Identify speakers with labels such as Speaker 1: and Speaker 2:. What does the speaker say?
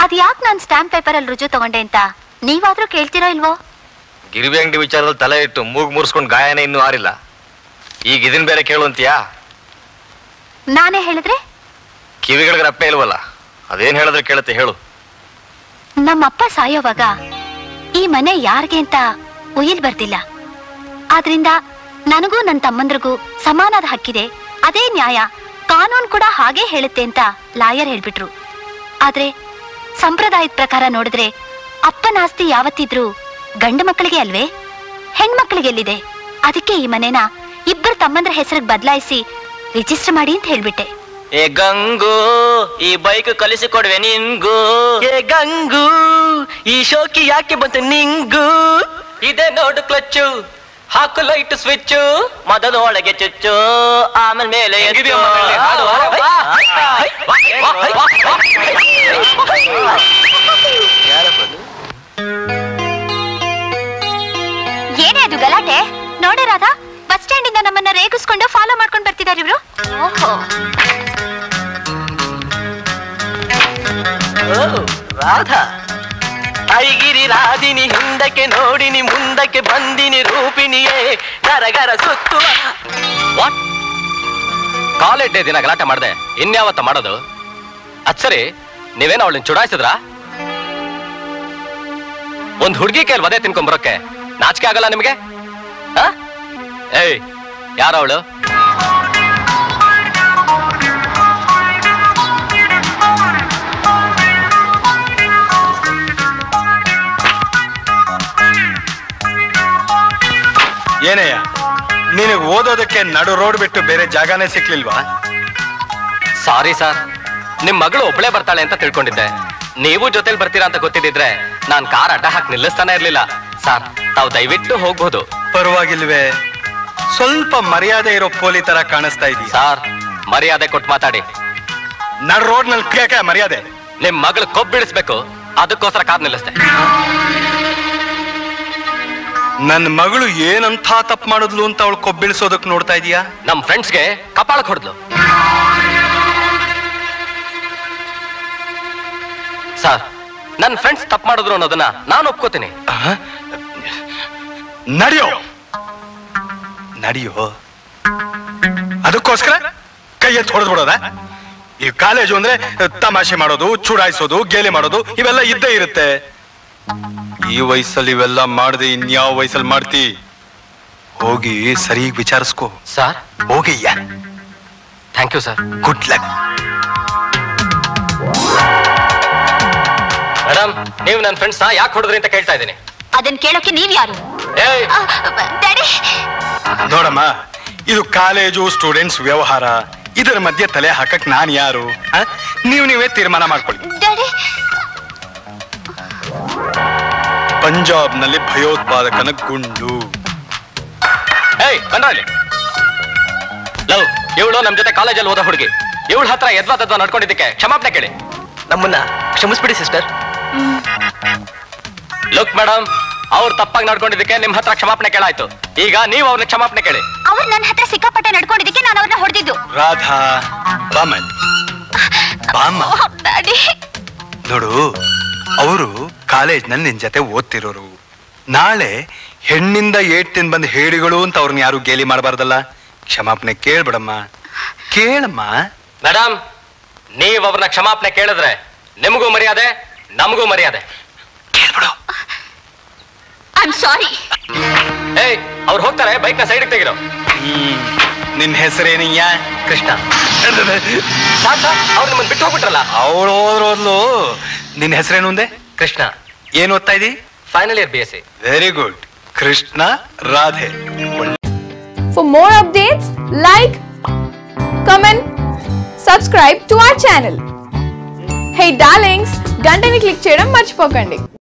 Speaker 1: ಅದ್ ಯಾಕೆ ನಾನು ಸ್ಟಾಂಪ್ ಪೇಪರ್ ಅಲ್ಲಿ ರುಜು ತಗೊಂಡೆ ಅಂತ ನೀವಾದ್ರೂ ಕೇಳ್ತೀರಾ ಇಲ್ವೋ?
Speaker 2: ಗಿರಿವಿ ಅಂಗಡಿ ವಿಚಾರದಲ್ಲಿ ತಲೆ ಇಟ್ಟು ಮೂಗ್ ಮುರ್ಸ್ಕೊಂಡು ಗಾಯನ ಇನ್ನೂ ಆರಿಲ್ಲ. ಈಗ ಇದನ್ ಬೇರೆ ಕೇಳುವಂತೀಯಾ?
Speaker 1: ನಾನೇ ಹೇಳಿದ್ರೆ
Speaker 2: ಕಿವಿಗಳಿಗೆ ರಪ್ಪೆ ಇಲ್ವಲ್ಲ, ಅದೇನ್ ಹೇಳಿದ್ರೆ ಕೇಳುತ್ತೆ ಹೇಳು.
Speaker 1: ನಮ್ಮಪ್ಪ ಸಾಯೋವಾಗ ಈ ಮನೆ ಯಾರಿಗೆ ಅಂತ ಉಯಿಲ್ ಬರ್ತಿಲ್ಲ. ಆದ್ರಿಂದ ನನಗೂ ನನ್ನ ತಮ್ಮಂದ್ರಿಗೂ ಸಮಾನದ ಹಕ್ಕಿದೆ, ಅದೇ ನ್ಯಾಯ, ಕಾನೂನು ಕೂಡ ಹಾಗೆ ಹೇಳುತ್ತೆ ಅಂತ ಲಾಯರ್ ಹೇಳ್ಬಿಟ್ರು. ಆದ್ರೆ ಸಂಪ್ರದಾಯದ ಪ್ರಕಾರ ನೋಡಿದ್ರೆ ಅಪ್ಪನ ಆಸ್ತಿ ಯಾವತ್ತಿದ್ರು ಗಂಡು ಮಕ್ಕಳಿಗೆ ಅಲ್ವೇ, ಹೆಣ್ಮಕ್ಳಿಗೆ ಎಲ್ಲಿದೆ? ಅದಕ್ಕೆ ಈ ಮನೆನ ಇಬ್ಬರು ತಮ್ಮಂದ್ರ ಹೆಸರಿಗೆ ಬದಲಾಯಿಸಿ ರಿಜಿಸ್ಟರ್ ಮಾಡಿ ಅಂತ ಹೇಳ್ಬಿಟ್ಟೆ.
Speaker 3: ಏ ಗಂಗು, ಈ ಬೈಕ್ ಕಲಿಸಿಕೊಡ್ವೆ ನಿಂಗು. ಏ ಗಂಗು, ಈ ಶೋಕಿ ಯಾಕೆ ಬಂತು ನಿಂಗು? ಇದೆ ನೋಡು ಕ್ಲಚ್ಚು, ಹಾಕು ಲೈಟ್ ಸ್ವಿಚ್, ಮೊದಲು ಒಳಗೆ ಚುಚ್ಚು, ಆಮೇಲೆ ಮೇಲೆ
Speaker 1: ಏನೇ ಅದು ಗಲಾಟೆ? ನೋಡೇ ರಾಧಾ, ಬಸ್ ಸ್ಟ್ಯಾಂಡ್ ಇಂದ ನಮ್ಮನ್ನ ರೇಗಿಸ್ಕೊಂಡು ಫಾಲೋ ಮಾಡ್ಕೊಂಡು ಬರ್ತಿದ್ದಾರೆ ಇವ್ರು.
Speaker 3: ರಾಧಾ, ಐಗಿರಿ ರಾಧಿನಿ, ಹಿಂದಕ್ಕೆ ನೋಡಿನಿ, ಮುಂದಕ್ಕೆ ಬಂದಿನಿ ರೂಪಿಣಿಯೇ, ಗರಗರ ಸುತ್ತುವ.
Speaker 4: ವಾಟ್? ಕಾಲೇಜ್ ಡೇ ದಿನ ಗಲಾಟೆ ಮಾಡ್ದೆ ಇನ್ಯಾವತ್ತ ಮಾಡೋದು? ಅದ್ ಸರಿ, ನೀವೇನ ಅವಳನ್ನ ಚುಡಾಯಿಸಿದ್ರ? ಒಂದ್ ಹುಡುಗಿ ಕೈಯಲ್ಲಿ ವಧೆ ತಿನ್ಕೊಂಬರೋಕೆ ನಾಚಿಕೆ ಆಗಲ್ಲ ನಿಮ್ಗೆ? ಏಯ್, ಯಾರವಳು?
Speaker 5: ಏನಯ್ಯ, ನಿನಗೆ ಓದೋದಕ್ಕೆ ನಡು ರೋಡ್ ಬಿಟ್ಟು ಬೇರೆ ಜಾಗನೇ ಸಿಕ್ಲಿಲ್ವಾ?
Speaker 4: ಸಾರಿ ಸರ್, ನಿಮ್ ಮಗಳು ಒಬ್ಳೆ ಬರ್ತಾಳೆ ಅಂತ ತಿಳ್ಕೊಂಡಿದ್ದೆ. ನೀವು ಜೊತೆಲಿ ಬರ್ತೀರಾ ಅಂತ ಗೊತ್ತಿದ್ರೆ ನಾನ್ ಕಾರ್ ಅಡ್ಡ ಹಾಕಿ ನಿಲ್ಲಿಸ್ತಾನೆ ಇರ್ಲಿಲ್ಲ. ಸರ್, ತಾವು ದಯವಿಟ್ಟು ಹೋಗ್ಬೋದು.
Speaker 5: ಪರವಾಗಿಲ್ವೇ? ಸ್ವಲ್ಪ ಮರ್ಯಾದೆ ಇರೋ ಪೋಲಿ ತರ ಕಾಣಿಸ್ತಾ ಇದೀಯ.
Speaker 4: ಸರ್, ಮರ್ಯಾದೆ ಕೊಟ್ಟು ಮಾತಾಡಿ.
Speaker 5: ನಡು ರೋಡ್ ನಲ್ಲಿ ಕೇಕ ಮರ್ಯಾದೆ?
Speaker 4: ನಿಮ್ ಮಗಳು ಕೊಬ್ಬಿಳಿಸ್ಬೇಕು, ಅದಕ್ಕೋಸ್ಕರ ಕಾರ್ ನಿಲ್ಲಿಸ್ದೆ.
Speaker 5: ನನ್ನ ಮಗಳು ಏನಂತ ತಪ್ಪು ಮಾಡಿದ್ಲು ಅಂತ ಅವಳು ಕೊಬ್ಬಿಳಿಸೋದಕ್ ನೋಡ್ತಾ ಇದೀಯಾ?
Speaker 4: ನಮ್ ಫ್ರೆಂಡ್ಸ್ಗೆ ಕಪಾಳಕ್ ಹೊಡೆದ್ಲು. ಸರ್, ನನ್ ಫ್ರೆಂಡ್ಸ್ ತಪ್ಪು ಮಾಡಿದ್ರು ಅನ್ನೋದನ್ನ ನಾನು ಒಪ್ಕೋತೀನಿ.
Speaker 5: ನಡೆಯೋ ನಡೆಯೋ, ಅದಕ್ಕೋಸ್ಕರ ಕೈ ಎತ್ತು ಹೊಡೆದ್ ಬಿಡೋದ? ಈ ಕಾಲೇಜು ಅಂದ್ರೆ ತಮಾಷೆ ಮಾಡೋದು, ಚುಡಾಯಿಸೋದು, ಗೇಲಿ ಮಾಡೋದು ಇವೆಲ್ಲ ಇದ್ದೇ ಇರುತ್ತೆ. ಈ ವಯಸ್ಸಲ್ಲಿ ಇವೆಲ್ಲ ಮಾಡದೆ ಇನ್ಯಾವ ವಯಸ್ಸಲ್ಲಿ ಮಾಡ್ತಿ? ಹೋಗಿ ಸರಿ ವಿಚಾರಿಸ್ಕೋ.
Speaker 4: ಸರ್,
Speaker 5: ಹೋಗಿಯ್ಯ.
Speaker 4: Thank you sir.
Speaker 5: Good luck.
Speaker 4: Madam, ನೀವು ನನ್ನ ಫ್ರೆಂಡ್ಸ್ ಯಾಕೆ ಹೊಡೆದ್ರಿ ಅಂತ ಕೇಳ್ತಾ ಇದ್ದೀನಿ.
Speaker 1: ಅದನ್ನ ಕೇಳೋಕೆ ನೀವ್ ಯಾರು?
Speaker 5: ನೋಡಮ್ಮ, ಇದು ಕಾಲೇಜು ಸ್ಟೂಡೆಂಟ್ಸ್ ವ್ಯವಹಾರ, ಇದರ ಮಧ್ಯೆ ತಲೆ ಹಾಕಕ್ ನಾನ್ ಯಾರು? ನೀವೇ ತೀರ್ಮಾನ ಮಾಡ್ಕೊಳ್ಳಿ. ಪಂಜಾಬ್ ನಲ್ಲಿ ಭಯೋತ್ಪಾದಕನ ಗುಂಡು.
Speaker 4: ಬಂದ್ರಲ್ಲಿ ಲವ್, ಇವಳು ನಮ್ ಜೊತೆ ಕಾಲೇಜಲ್ಲಿ ಓದೋ ಹುಡುಗಿ. ಇವಳ ಹತ್ರ ಎದ್ವಾ ನಡ್ಕೊಂಡಿದ್ದಕ್ಕೆ ಕ್ಷಮಾಪಣೆ ಕೇಳಿ.
Speaker 3: ನಮ್ಮನ್ನ ಕ್ಷಮಿಸ್ಬಿಡಿ ಸಿಸ್ಟರ್.
Speaker 4: ಲುಕ್ ಮೇಡಮ್, ಅವ್ರು ತಪ್ಪಾಗಿ ನಡ್ಕೊಂಡಿದ್ದಕ್ಕೆ ನಿಮ್ ಹತ್ರ ಕ್ಷಮಾಪಣೆ ಕೇಳಾಯ್ತು. ಈಗ ನೀವು ಅವ್ರನ್ನ ಕ್ಷಮಾಪಣೆ ಕೇಳಿ.
Speaker 1: ಅವ್ರು ನನ್ನ ಹತ್ರ ಸಿಕ್ಕಾಪಟ್ಟೆ ನಡ್ಕೊಂಡಿದ್ದಕ್ಕೆ ನಾನು ಅವ್ರನ್ನ ಹೊಡೆದಿದ್ದು.
Speaker 5: ರಾಧಾ, ನೋಡು, ಅವರು ಕಾಲೇಜ್ ನಲ್ಲಿ ನಿನ್ ಜೊತೆ ಓದ್ತಿರೋರು. ನಾಳೆ ಹೆಣ್ಣಿಂದ ಏಟ್ ತಿಂದ್ ಬಂದ್ ಹೇಳಿಗಳು ಅಂತ ಅವ್ರನ್ನ ಯಾರು ಗೇಲಿ ಮಾಡಬಾರ್ದಲ್ಲ. ಕ್ಷಮಾಪಣೆ ಕೇಳ್ಬಿಡಮ್ಮ, ಕೇಳಮ್ಮ.
Speaker 4: ಮೇಡಮ್, ನೀವ್ ಅವ್ರನ್ನ ಕ್ಷಮಾಪಣೆ ಕೇಳಿದ್ರೆ ನಿಮಗೂ ಮರ್ಯಾದೆ, ನಮಗೂ ಮರ್ಯಾದೆ.
Speaker 5: ಕೇಳ್ಬಿಡು.
Speaker 1: I am sorry.
Speaker 4: ಏಯ್, ಅವ್ರು ಹೋಗ್ತಾರೆ, ಬೈಕ್ ನ ಸೈಡ್ ತೆಗಿರೋ.
Speaker 5: ನಿನ್ ಹೆಸರೇನಯ್ಯ?
Speaker 3: ಕೃಷ್ಣ.
Speaker 4: ಅವ್ರು ನಿಮ್ಮನ್ನ ಬಿಟ್ಟು ಹೋಗ್ಬಿಟ್ರಲ್ಲ.
Speaker 5: ಅವ್ರು ಹೋದ್ರೋದ್ಲು. ನಿನ್ ಹೆಸರೇನು ಅಂದೆ?
Speaker 4: ಕೃಷ್ಣ.
Speaker 5: ಏನ್ ಓದ್ತಾ ಇದಿ?
Speaker 4: Final year BSc.
Speaker 5: Very good. Krishna Radhe.
Speaker 6: For more updates, like, comment, subscribe to our channel. Hey darlings, గంటని click చేయడం మర్చిపోకండి.